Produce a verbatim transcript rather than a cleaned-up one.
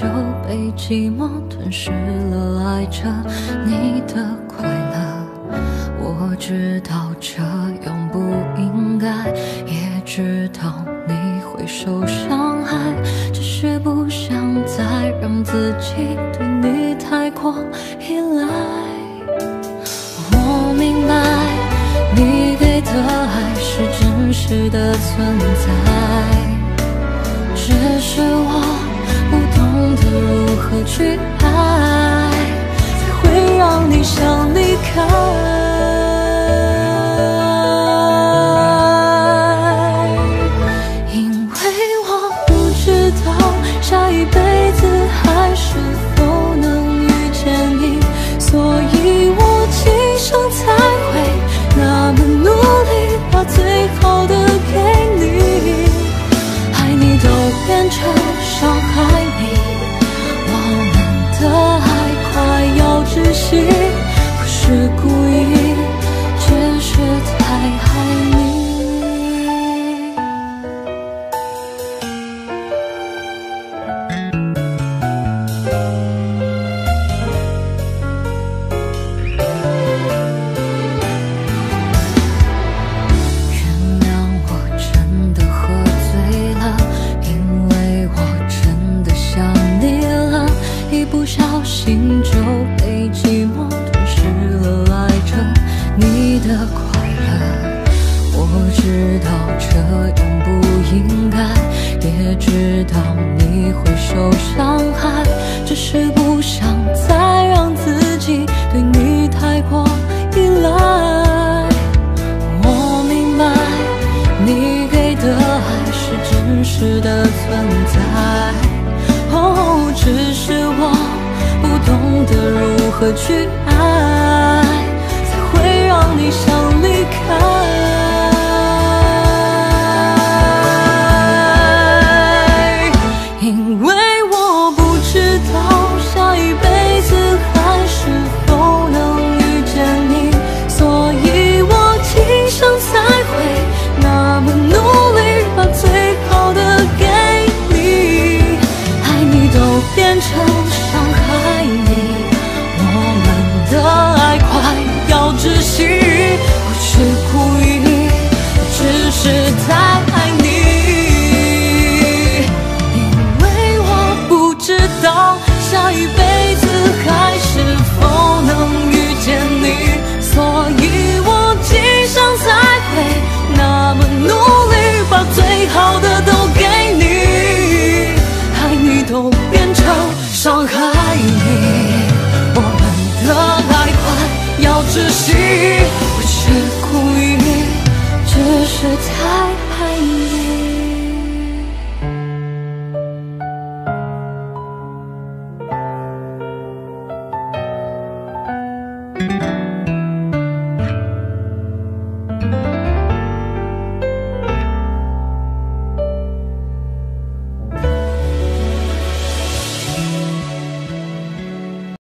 就被寂寞吞噬了，爱着你的快乐。我知道这样不应该，也知道你会受伤害，只是不想再让自己对你太过依赖。我明白你给的爱是真实的存在，只是我不懂得如何去爱，才会让你想离开。因为我不知道下一辈子还是否能遇见你，所以我今生才会那么努力，把最好的给你。爱你都变成伤害你，我们的爱快要窒息，不是故意，只是太爱你。不小心就被寂寞吞噬了，爱着你的快乐。我知道这样不应该，也知道你会受伤害，只是不想再让自己对你太过依赖。我明白你给的爱是真实的存在，哦，只是我不懂得如何去爱，才会让你想离开。因为我不知道下一辈子还是否能遇见你，所以我今生才会那么努力，把最好的给你。爱你都变成伤害你，我们的爱快要窒息，不是故意，只是太爱你。因为我不知道下一辈子还是否能遇见你，所以我今生才会那么努力，把最好的都给你。爱你都变成伤害你，我们的爱快要窒息，不是故意，只是太爱你。